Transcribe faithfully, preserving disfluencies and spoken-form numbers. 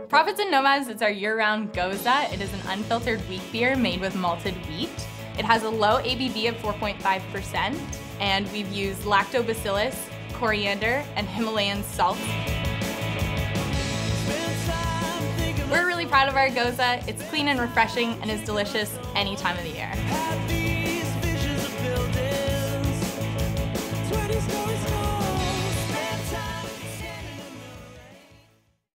Profits and Nomads is our year-round Gose. It is an unfiltered wheat beer made with malted wheat. It has a low A B V of four point five percent, and we've used lactobacillus, coriander, and Himalayan salt. We're really proud of our Gose. It's clean and refreshing and is delicious any time of the year.